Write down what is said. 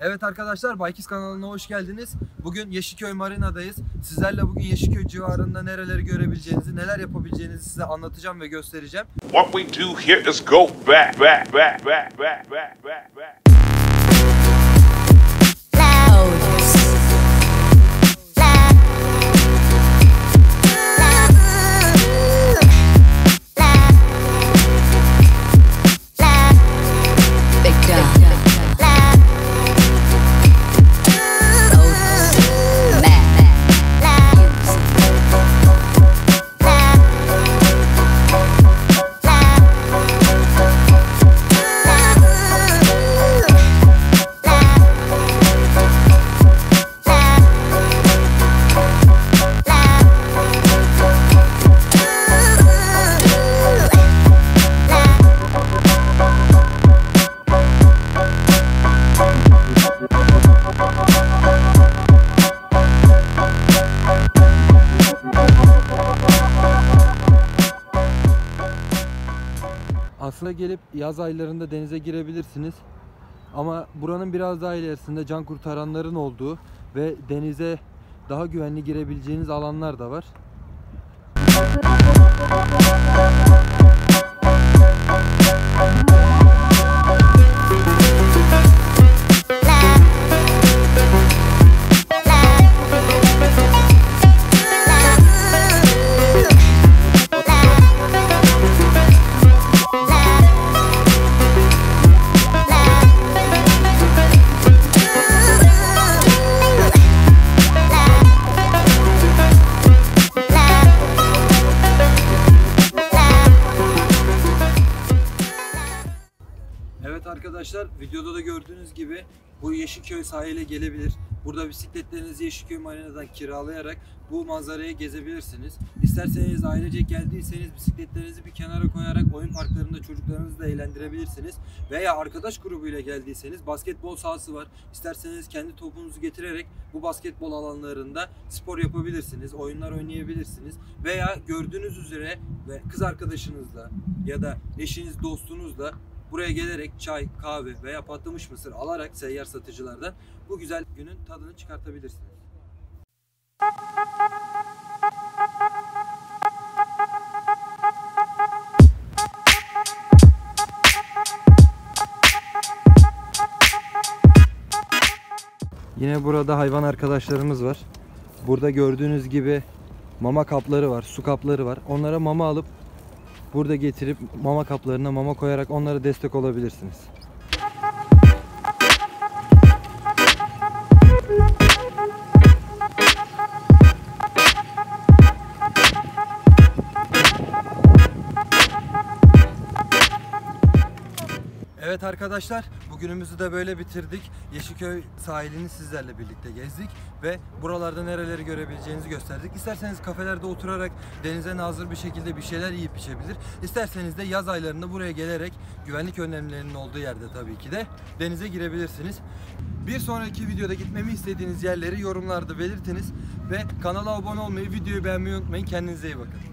Evet arkadaşlar, Baykiz kanalına hoş geldiniz. Bugün Yeşilköy Marina'dayız. Sizlerle bugün Yeşilköy civarında nereleri görebileceğinizi, neler yapabileceğinizi size anlatacağım ve göstereceğim. What we do here is go back. Aslında gelip yaz aylarında denize girebilirsiniz. Ama buranın biraz daha ilerisinde can kurtaranların olduğu ve denize daha güvenli girebileceğiniz alanlar da var. Evet arkadaşlar, videoda da gördüğünüz gibi bu Yeşilköy sahile gelebilir. Burada bisikletlerinizi Yeşilköy Marina'dan kiralayarak bu manzarayı gezebilirsiniz. İsterseniz ailecek geldiyseniz bisikletlerinizi bir kenara koyarak oyun parklarında çocuklarınızı da eğlendirebilirsiniz. Veya arkadaş grubuyla geldiyseniz basketbol sahası var. İsterseniz kendi topunuzu getirerek bu basketbol alanlarında spor yapabilirsiniz, oyunlar oynayabilirsiniz. Veya gördüğünüz üzere ve kız arkadaşınızla ya da eşiniz, dostunuzla buraya gelerek çay, kahve veya patlamış mısır alarak seyyar satıcılardan bu güzel günün tadını çıkartabilirsiniz. Yine burada hayvan arkadaşlarımız var. Burada gördüğünüz gibi mama kapları var, su kapları var. Onlara mama alıp burada getirip mama kaplarına mama koyarak onlara destek olabilirsiniz. Evet arkadaşlar, bugünümüzü de böyle bitirdik. Yeşilköy sahilini sizlerle birlikte gezdik ve buralarda nereleri görebileceğinizi gösterdik. İsterseniz kafelerde oturarak denize nazır bir şekilde bir şeyler yiyip içebilir. İsterseniz de yaz aylarında buraya gelerek güvenlik önlemlerinin olduğu yerde tabii ki de denize girebilirsiniz. Bir sonraki videoda gitmemi istediğiniz yerleri yorumlarda belirtiniz ve kanala abone olmayı, videoyu beğenmeyi unutmayın. Kendinize iyi bakın.